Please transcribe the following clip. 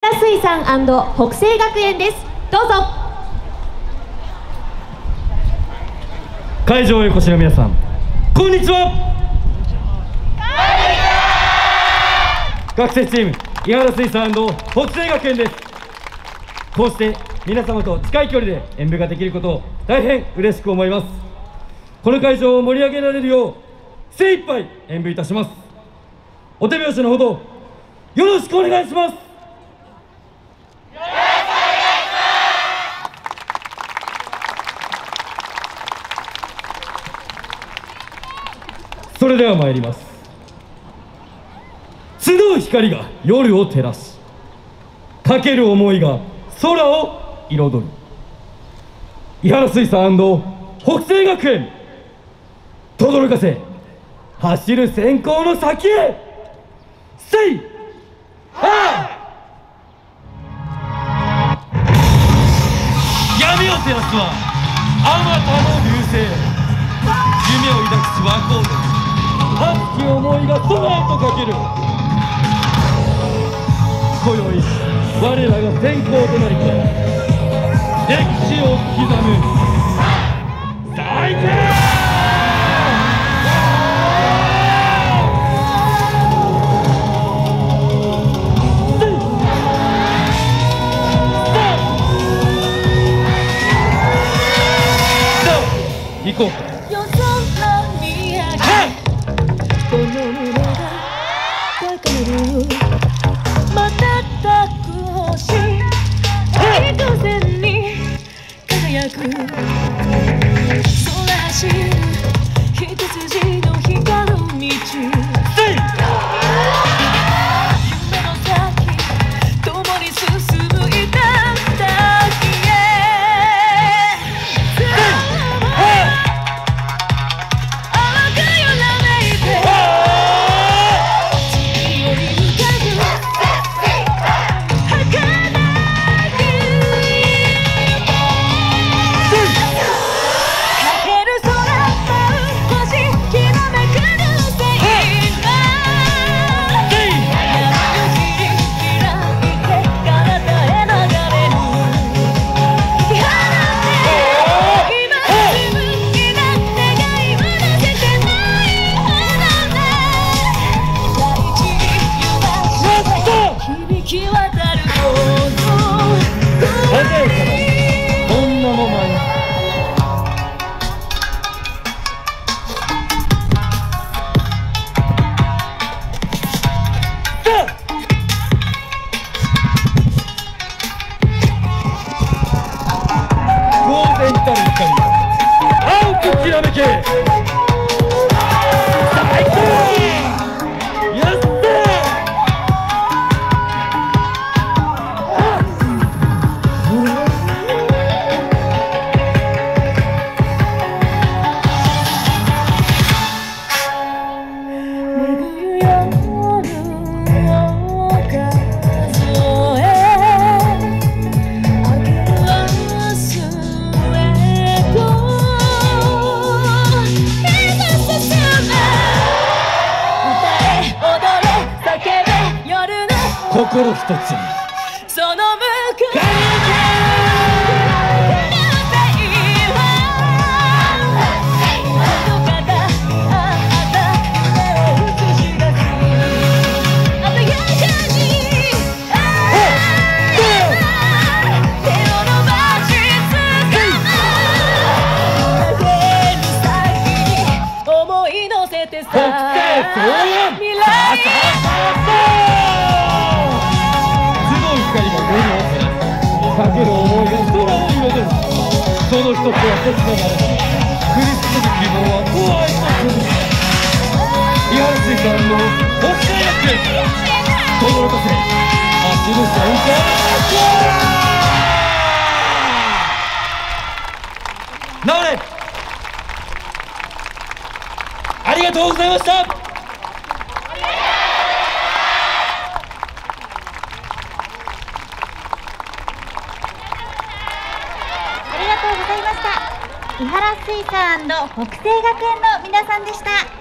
原水産&北星学園です。どうぞ。 会場へお越しの皆さん、こんにちは。学生チーム井原水産&北星学園です。こうして皆様と近い距離で演舞ができることを大変嬉しく思います。この会場を盛り上げられるよう精一杯演舞いたします。お手拍子のほどよろしくお願いします。それでは参ります。集う光が夜を照らし、かける思いが空を彩る。井原水産&北星学園、轟かせ走る閃光の先へ。せい闇を照らすはあまたの流星。夢を抱くし和光で熱き思いが空へとかける。今宵我らが先行となり歴史を刻む再建。行こうか。 この胸が高鳴る瞬く星、幾千に輝く空走る一筋の光る道。夢の先共に進む頂へ。 心一つにその向くかける思いが空を彩る。その一つは切ながら降り注ぐ希望は怖いとする。井原水産の北星学園、轟かせ走る閃光。直れ、ありがとうございました。 井原水産&北星学園の皆さんでした。